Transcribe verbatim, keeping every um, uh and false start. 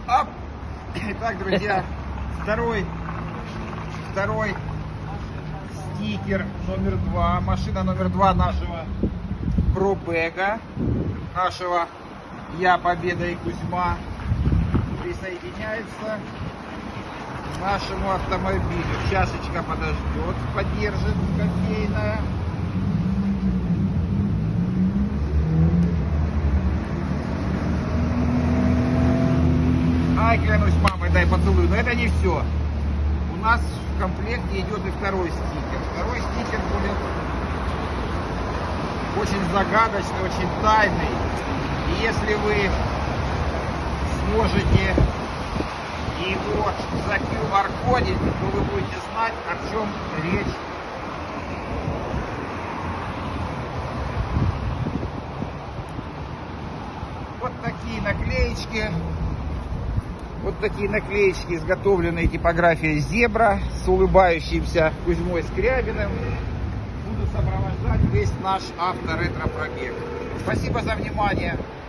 Оп! Итак, друзья, второй, второй стикер номер два. Машина номер два нашего пробега, нашего Я, Победа и Кузьма присоединяется к нашему автомобилю. Чашечка подождет, поддержит кофейная. Ай, клянусь мамой, дай поцелуй. Но это не все. У нас в комплекте идет и второй стикер. Второй стикер будет очень загадочный, очень тайный. И если вы сможете его за ку ар-кодить, то вы будете знать, о чем речь. Вот такие наклеечки. Вот такие наклеечки, изготовленные типографией «Зебра» с улыбающимся Кузьмой Скрябиным, будут сопровождать весь наш авторетро-пробег. Спасибо за внимание.